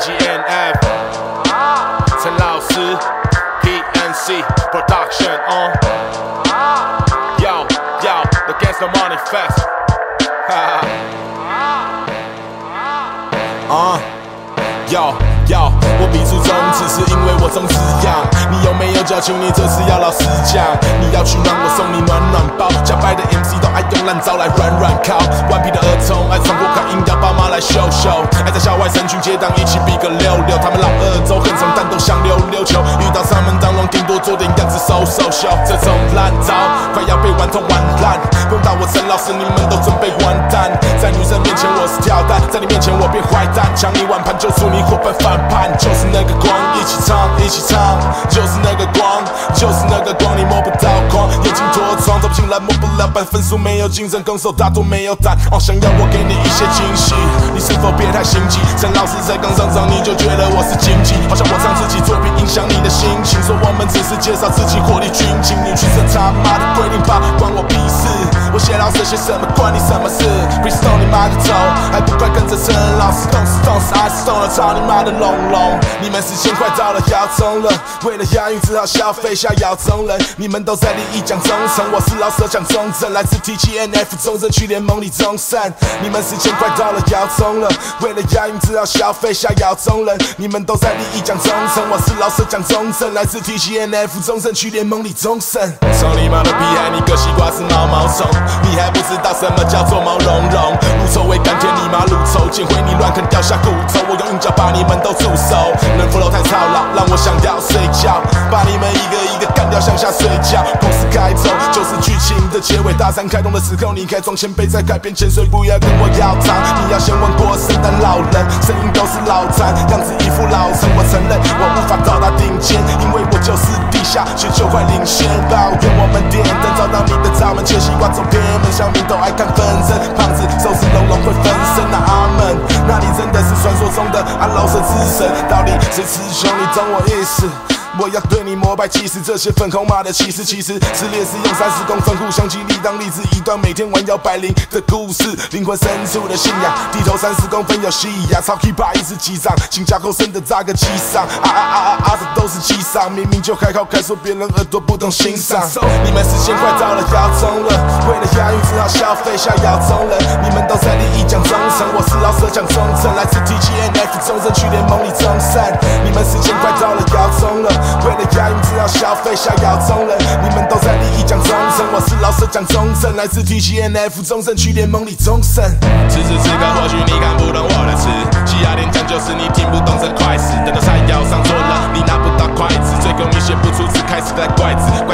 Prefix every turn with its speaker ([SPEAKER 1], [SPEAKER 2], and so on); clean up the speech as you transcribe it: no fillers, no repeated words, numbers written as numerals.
[SPEAKER 1] TGNF 陈老师 PNC Production Yo The Gangsta Money Fest 我比出中指是因为我中指痒，你有没有交情？你这次要老实讲。你要取暖，我送你暖暖包。假白的 MC 都爱用烂招来软软靠，顽皮的儿童爱穿过看音调，爸妈来秀秀，爱在校外神群结党一起比个66。他们老二周恨成弹都像溜溜球，遇到他们当龙顶多做点样子收收秀。这种烂招快要被玩透玩烂，碰到我陈老师，你们都准备完蛋。在女生面前我是跳蛋，在你面前我变坏蛋，抢你碗盘就出你伙伴翻盘，就是那个光，一起唱，一起唱，就是那个光，就是那个光，你摸不到光，眼睛脱窗，走不进来摸不了板，分数没有竞争，攻守大多没有胆。想要我给你一些惊喜，你是否别太心急？陈老师才刚上场你就觉得我是经济，好像我唱自己作品影响你的心情，说我们只是介绍自己火力军情，你去这他妈的规定吧，关我屁事！我写老师写什么关你什么事 ？Freestyle 你妈的头，还不快跟着陈老师动死动死爱死动了，操你妈的龙龙！你们时间快到了要中了，为了押韵只好消费下摇中人。你们都在利益讲忠诚，我是老舍讲忠正，来自 TGNF 中正区联盟里中胜。你们时间快到了要中了，为了押韵只好消费下摇中人。你们都在利益讲忠诚，我是老舍讲忠正，来自 TGNF 中正区联盟里中胜。操你妈的屁孩，你个西瓜是毛毛虫，你还不知道什么叫做毛茸茸。路臭味甘甜，你妈路臭，捡回你乱啃掉下骨头，我用韵脚把你们都煮熟。人 flow 太操劳，让我想要睡觉，把你们一个一个干掉，向下睡觉。公司开头就是剧情的结尾，大山开动的时候，你开装前辈在改变前，所以不要跟我要糖。你要先问过圣诞老人，声音都是老残，样子一副老成。我承认我无法到达顶尖，因为我就是地下却就快领先。抱怨我们点灯找到你的闸门，切西瓜走偏门，小民都爱看纷争，胖子手指隆隆会分身。那阿门，那你真的是传说中的阿老舍之神，到底谁雌雄？你懂我意思？我要对你膜拜祭祀，这些粉红马的骑士，其实是烈士用30公分互相激励，当励志一段每天弯腰摆铃的故事，灵魂深处的信仰，低头30公分有戏呀，超 K8 一直击掌，请加口深的扎个击上，这都是击上，明明就还好，该说别人耳朵不懂欣赏。你们时间快到了要中了，为了押韵只好消费下摇中人，你们都在利益讲忠诚，我是老舍讲忠正，来自 TGNF 中正区联盟里中胜。你们时间快到了要中了，为了押韵只好消费下摇中人，你们都在利益讲忠诚，我是老舍讲忠正，来自 TGNF 中正区联盟里中胜。此时此刻或许你看不懂我的词，西雅点讲就是你听不懂这快词，等到菜肴上桌了，你拿不到筷子，最后你写不出字，开始在怪字，